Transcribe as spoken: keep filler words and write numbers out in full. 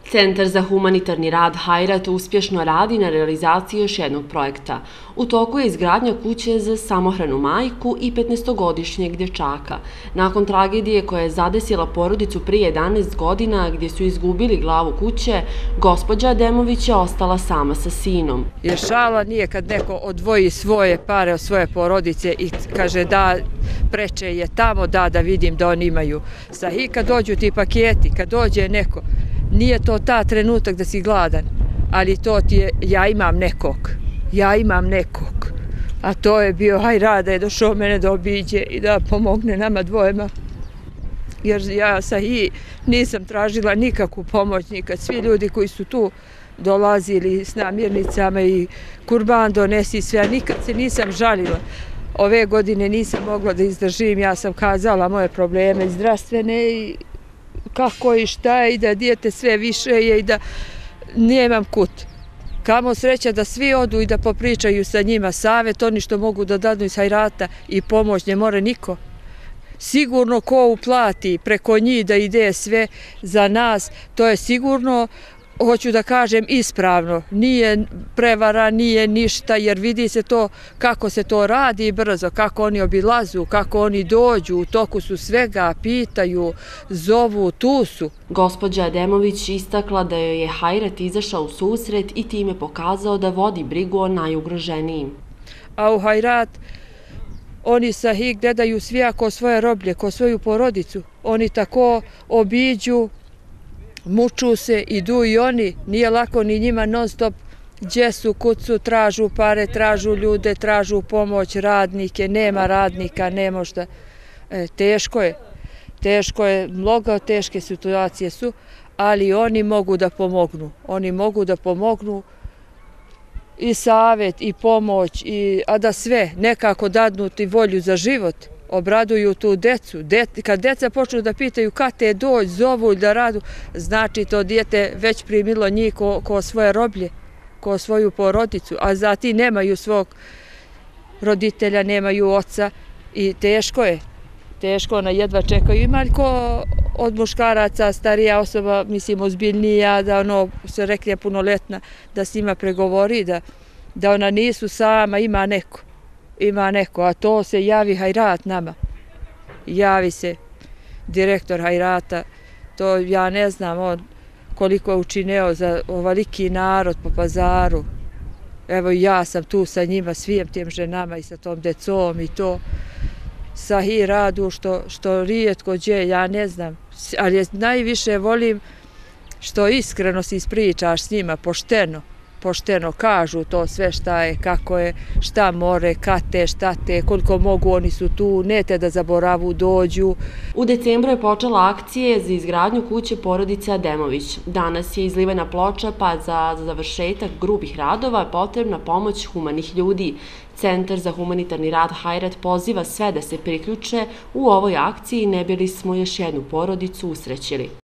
Centar za humanitarni rad Hajrat uspješno radi na realizaciji još jednog projekta. U toku je izgradnja kuće za samohranu majku i petnaestogodišnjeg dječaka. Nakon tragedije koja je zadesila porodicu prije jedanaest godina gdje su izgubili glavu kuće, gospođa Ademović je ostala sama sa sinom. Jer šala nije kad neko odvoji svoje pare od svoje porodice i kaže da preče je tamo, da da vidim da oni imaju. I kad dođu ti paketi, kad dođe neko, nije to ta trenutak da si gladan, ali to ti je, ja imam nekog, ja imam nekog. A to je bio Hajrat da je došao mene da obiđe i da pomogne nama dvojema. Jer ja Sahi nisam tražila nikakvu pomoć nikad. Svi ljudi koji su tu dolazili s namirnicama i kurban donesi sve, nikad se nisam žalila. Ove godine nisam mogla da izdržim, ja sam kazala moje probleme zdravstvene i kako i šta je i da dijete sve više je i da nemam kut. Kamo sreća da svi odu i da popričaju sa njima savjet, oni što mogu da dadu iz Hajrata i pomoć, ne more niko. Sigurno ko uplati preko njih da ide sve za nas, to je sigurno, hoću da kažem, ispravno. Nije prevara, nije ništa, jer vidi se to kako se to radi brzo, kako oni obilazu, kako oni dođu, u toku su svega, pitaju, zovu, tu su. Gospođa Ademović istakla da joj je Hajrat izašao u susret i time pokazao da vodi brigu o najugroženijim. A u Hajrat oni Sahi gledaju svija ko svoje roblje, ko svoju porodicu. Oni tako obiđu, muču se, idu i oni, nije lako ni njima non stop, gdje su, kud su, tražu pare, tražu ljude, tražu pomoć, radnike, nema radnika, ne možda. E, teško je, teško je, mnogo teške situacije su, ali oni mogu da pomognu, oni mogu da pomognu i savjet, i pomoć, i, a da sve nekako dadnuti volju za život. Obraduju tu decu. Kad deca počnu da pitaju kad te dođu, zovu da radu, znači to dijete već primilo njih ko svoje roblje, ko svoju porodicu, a zati nemaju svog roditelja, nemaju oca i teško je. Teško, ona jedva čekaju. Ima li ko od muškaraca, starija osoba, mislim, ozbiljnija, da ono se rekne punoletna, da s njima pregovori, da ona nisu sama, ima neko. Ima neko, a to se javi Hajrat nama. Javi se direktor Hajrata, to ja ne znam on koliko je učineo za ovoliki narod po pazaru. Evo ja sam tu sa njima, svijem tim ženama i sa tom decom i to. Sahi radu što, što rijetko gdje, ja ne znam. Ali najviše volim što iskreno se ispričaš s njima, pošteno. Pošteno kažu to sve šta je, kako je, šta more, kate, šta te, koliko mogu, oni su tu, ne te da zaboravu, dođu. U decembru je počela akcija za izgradnju kuće porodice Ademović. Danas je izlivena ploča, pa za završetak grubih radova je potrebna pomoć humanih ljudi. Centar za humanitarni rad Hajrat poziva sve da se priključe u ovoj akciji, ne bi li smo još jednu porodicu usrećili.